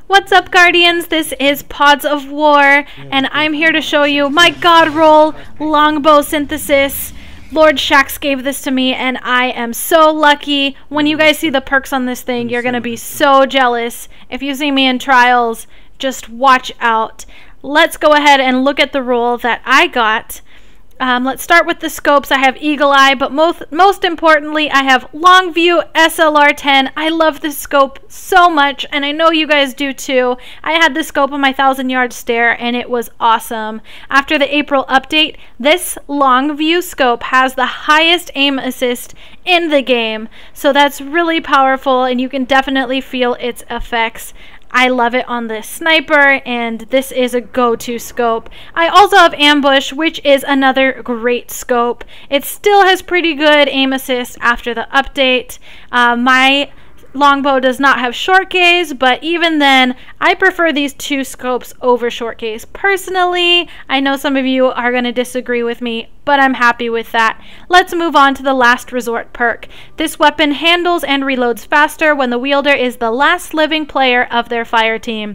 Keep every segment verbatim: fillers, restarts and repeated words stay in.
What's up, Guardians? This is Pods of War, and I'm here to show you my God roll Longbow synthesis. Lord Shax gave this to me, and I am so lucky. When you guys see the perks on this thing, you're going to be so jealous. If you see me in trials, just watch out. Let's go ahead and look at the roll that I got. Um, let's start with the scopes. I have Eagle Eye, but most, most importantly, I have Longview S L R ten. I love this scope so much, and I know you guys do too. I had this scope on my thousand yard stare, and it was awesome. After the April update, this Longview scope has the highest aim assist in the game, so that's really powerful, and you can definitely feel its effects. I love it on the sniper, and this is a go-to scope. I also have Ambush, which is another great scope. It still has pretty good aim assist after the update. Uh, my Longbow does not have short gaze, but even then, I prefer these two scopes over short gaze. Personally, I know some of you are going to disagree with me, but I'm happy with that. Let's move on to the last resort perk. This weapon handles and reloads faster when the wielder is the last living player of their fire team.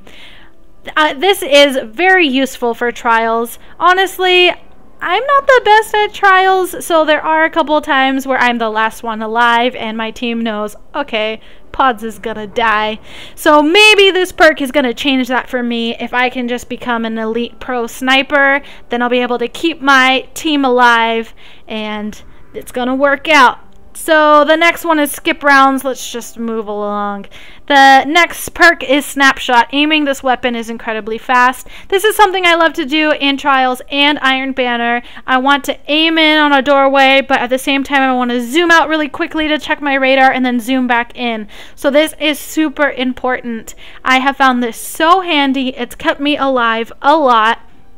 Uh, this is very useful for trials. Honestly, I'm not the best at trials, so there are a couple times where I'm the last one alive and my team knows, okay, Pods is gonna die. So maybe this perk is gonna change that for me. If I can just become an elite pro sniper, then I'll be able to keep my team alive and it's gonna work out. So the next one is skip rounds. Let's just move along. The next perk is snapshot. Aiming this weapon is incredibly fast. This is something I love to do in trials and Iron Banner. I want to aim in on a doorway, but at the same time I want to zoom out really quickly to check my radar and then zoom back in. So this is super important. I have found this so handy. It's kept me alive a lot.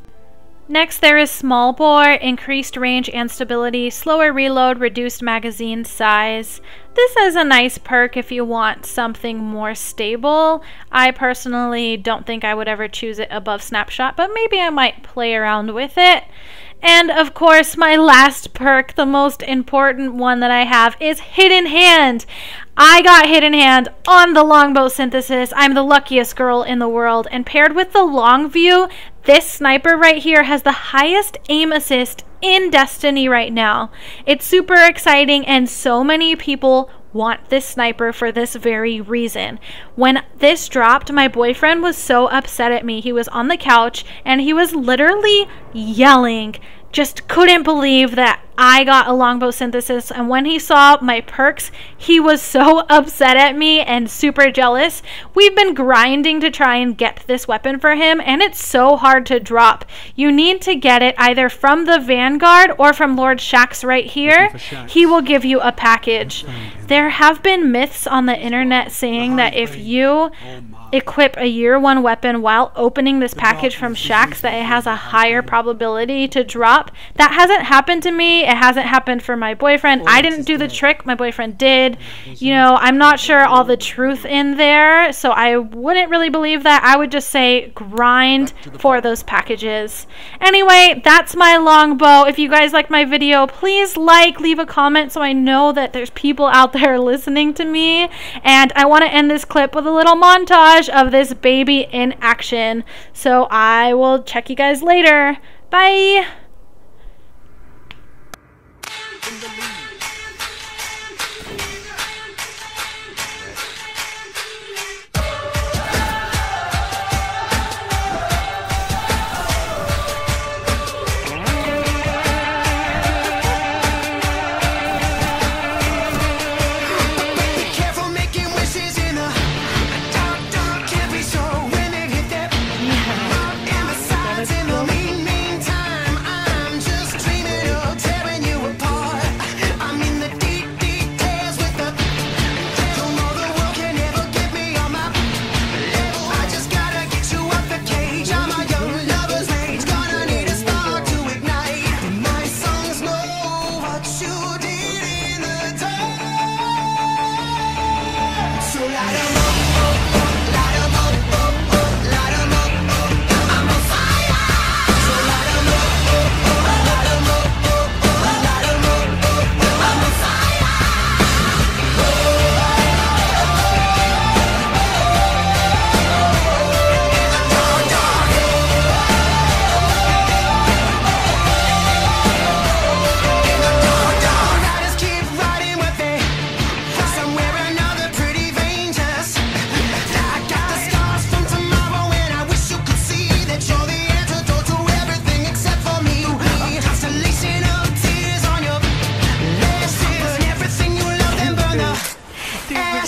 Next, there is small bore, increased range and stability, slower reload, reduced magazine size. This is a nice perk if you want something more stable. I personally don't think I would ever choose it above snapshot, but maybe I might play around with it. And of course, my last perk, the most important one that I have, is Hidden Hand. I got Hidden Hand on the Longbow synthesis. I'm the luckiest girl in the world. And paired with the Longview, this sniper right here has the highest aim assist in Destiny right now. It's super exciting, and so many people want this sniper for this very reason. When this dropped, my boyfriend was so upset at me. He was on the couch and he was literally yelling, just couldn't believe that I got a Longbow synthesis, and when he saw my perks, he was so upset at me and super jealous. We've been grinding to try and get this weapon for him, and it's so hard to drop. You need to get it either from the Vanguard or from Lord Shax right here. He will give you a package. There have been myths on the internet saying that if you equip a year one weapon while opening this package from Shax, that it has a higher probability to drop. That hasn't happened to me. It hasn't happened for my boyfriend. I didn't do the trick. My boyfriend did. You know, I'm not sure all the truth in there, so I wouldn't really believe that. I would just say grind for those packages. Anyway, that's my Longbow. If you guys like my video, please like, leave a comment so I know that there's people out there listening to me. And I want to end this clip with a little montage of this baby in action. So I will check you guys later. Bye.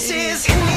This is